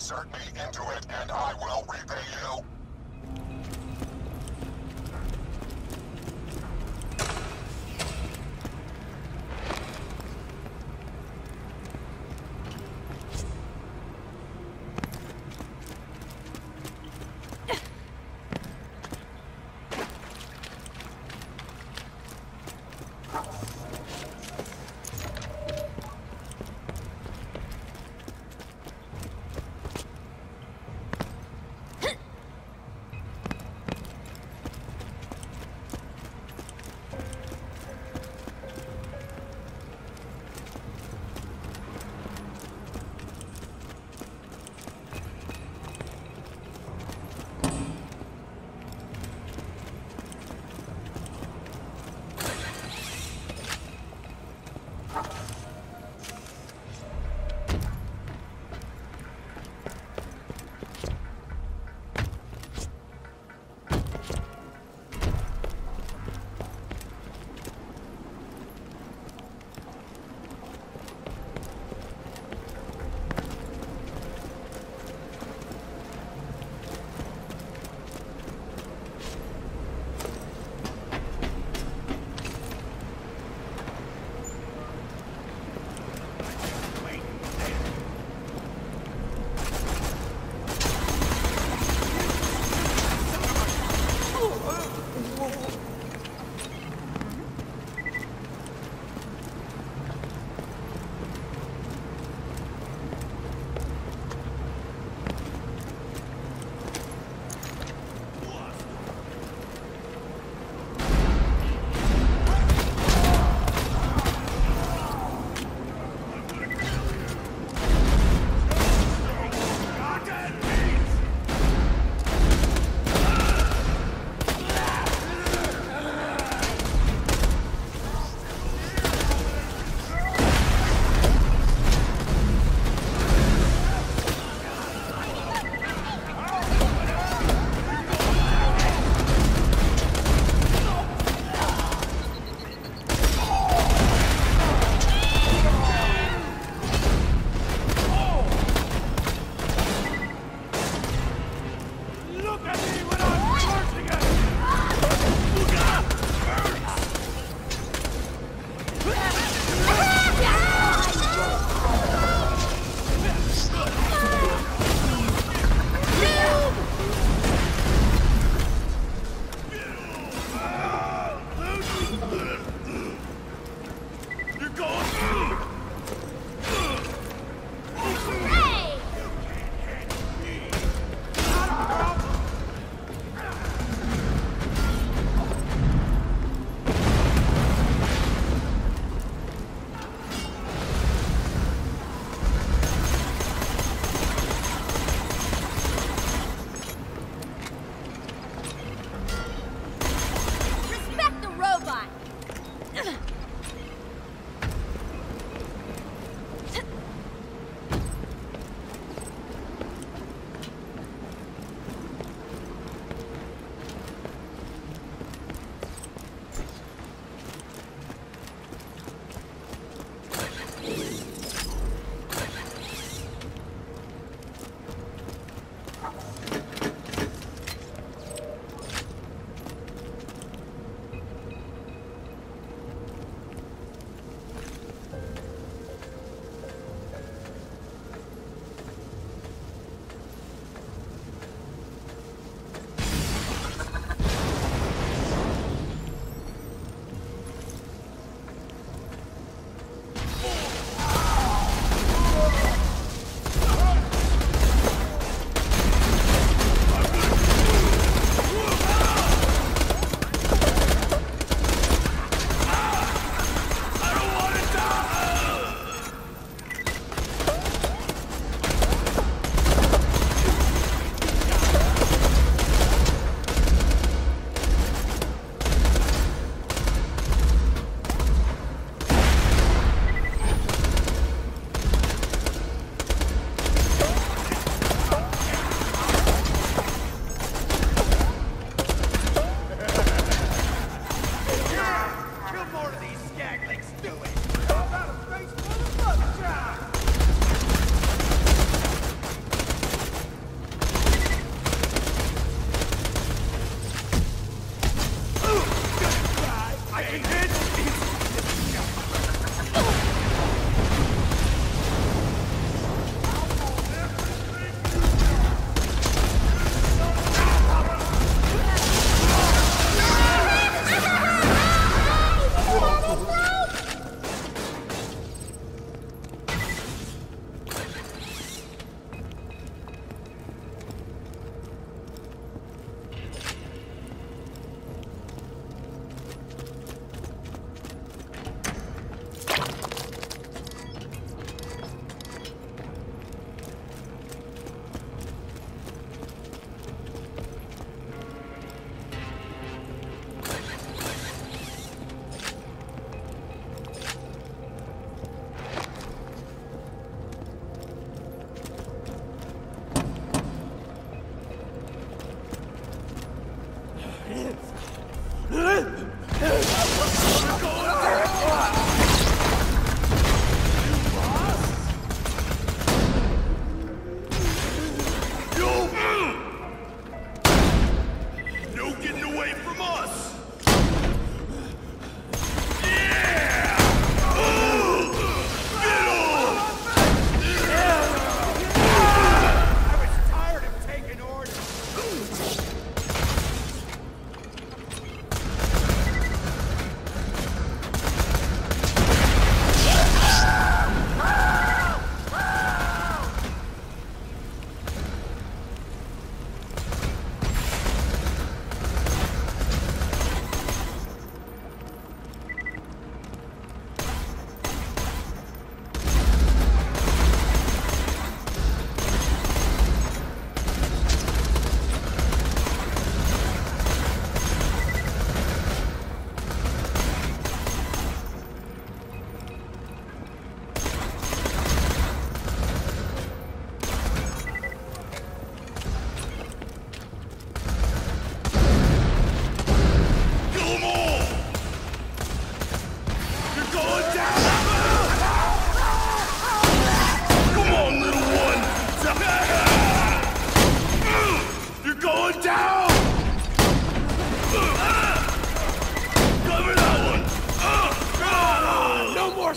Insert me into it and I will repay you.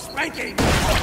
spanking!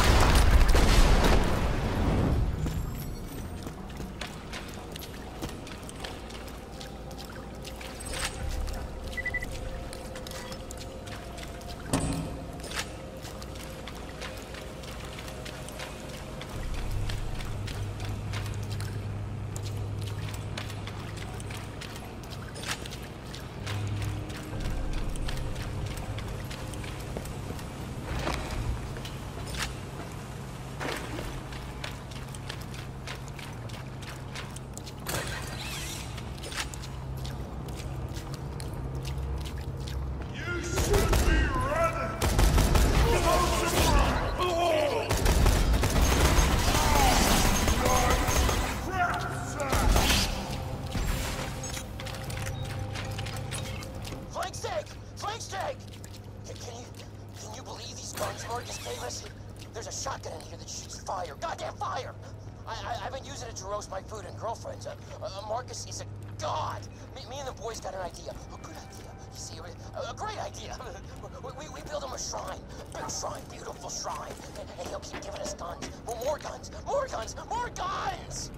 Can you believe these guns Marcus gave us? There's a shotgun in here that shoots fire. Goddamn fire! I've been using it to roast my food and girlfriends. Marcus is a god. Me and the boys got an idea. A good idea. You see, a great idea. We build him a shrine. Big shrine, beautiful shrine. And he'll keep giving us guns. Well, more guns, more guns, more guns!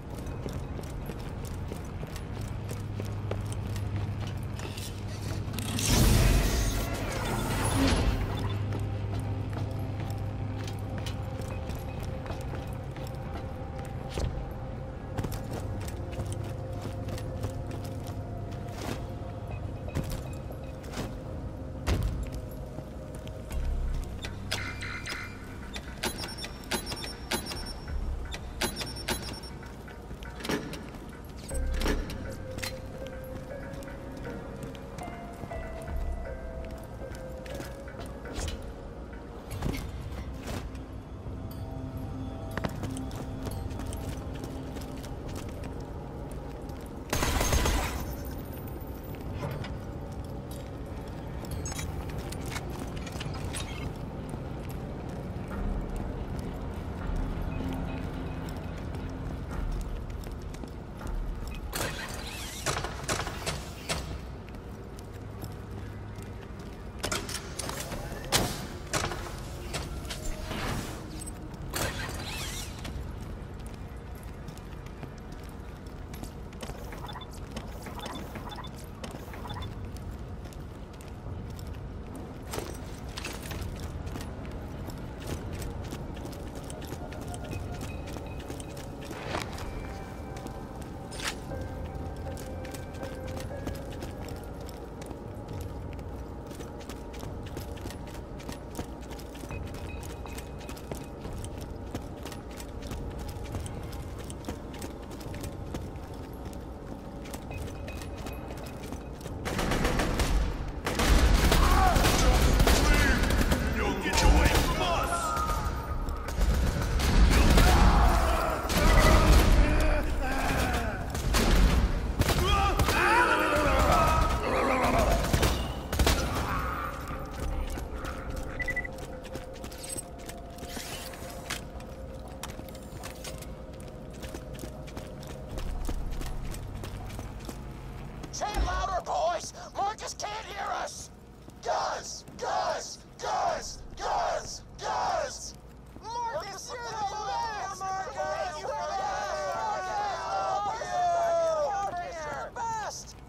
Chant louder, boys! Marcus can't hear us! Guys! Guys! Guys! Guys! Guys! Marcus, you're the best! Marcus, you're the best!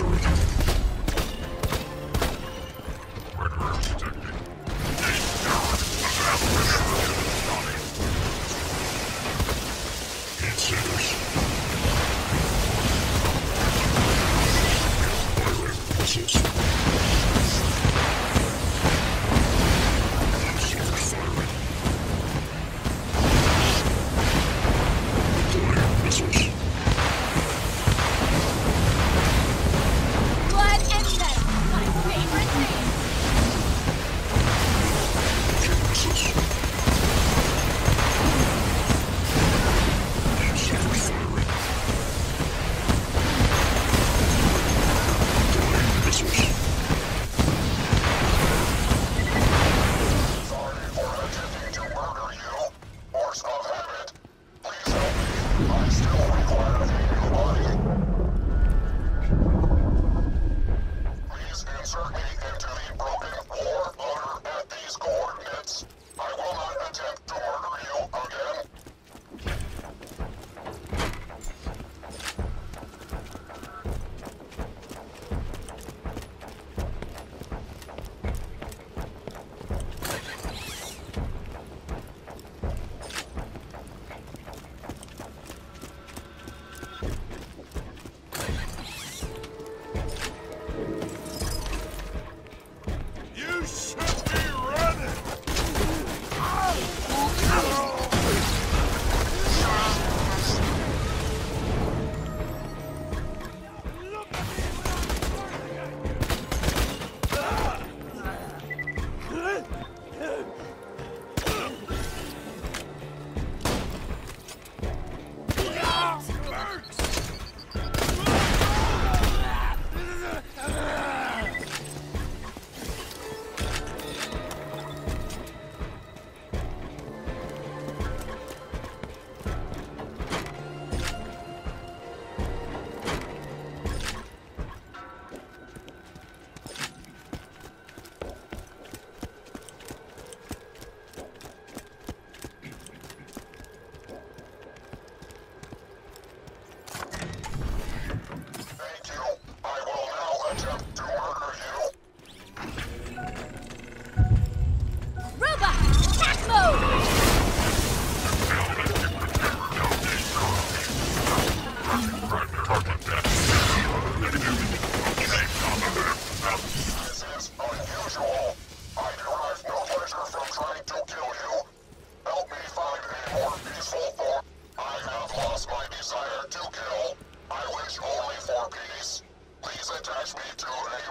Attach me to a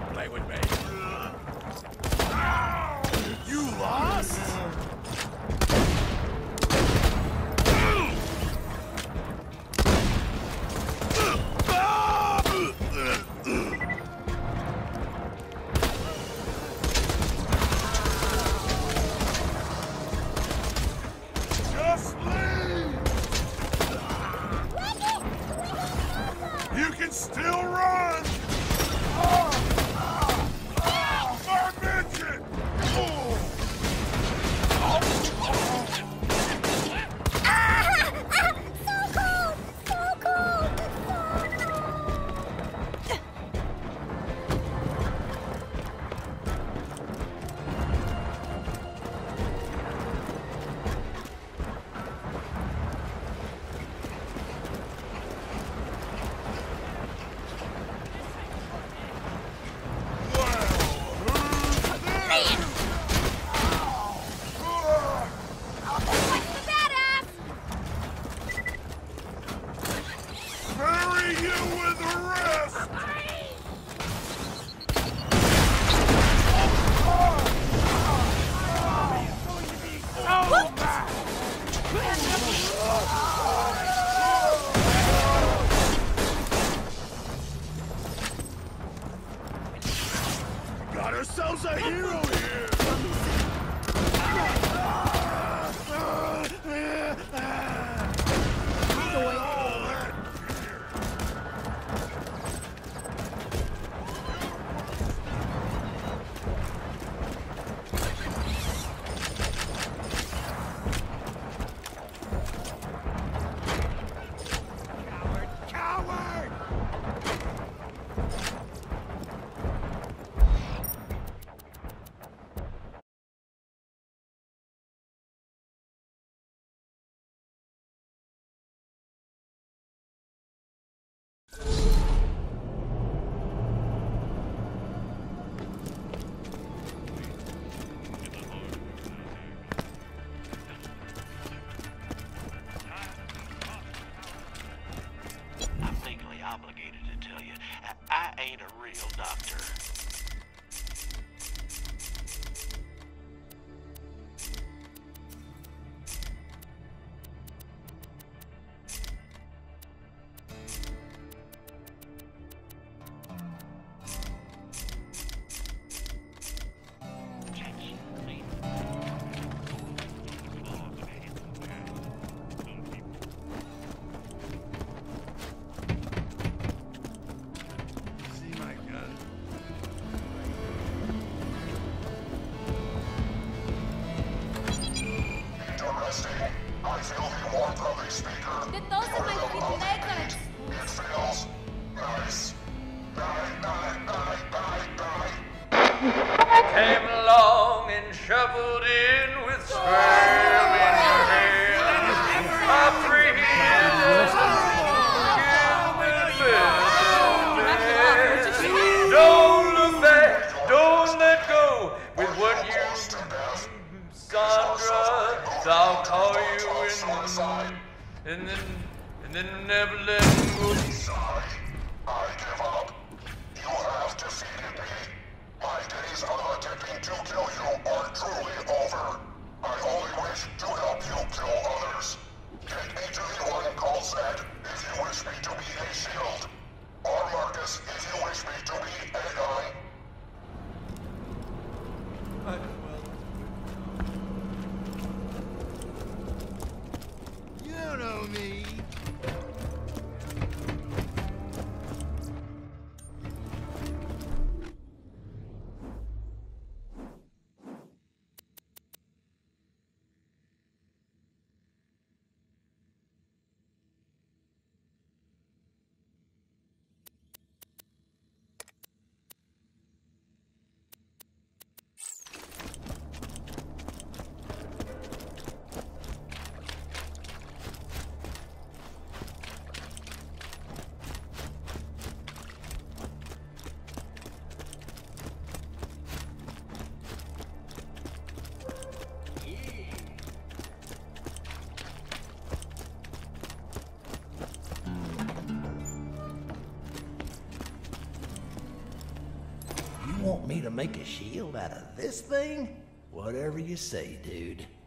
Don't play with me. You lost? Just leave! You can still run! My midget! Bury you with the rest! Got ourselves a hero here! Coward! I'm legally obligated to tell you, I ain't a real doctor. See my gun? Interesting. I feel the warmth of a speaker. Get those in my freaking leg guns. It feels nice. Die. Came along and shoveled in with sperm in your hand. A 3 years Don't look back, don't let go with what you Sandra, I'll call you and then never let go. Sorry. I give up. You have defeated me. My days of attempting to kill you are truly over. I only wish to help you kill others. Take me to the one called Zed if you wish me to be a shield. Or Marcus if you wish me to be a gun. You don't know me. want me to make a shield out of this thing? Whatever you say, dude.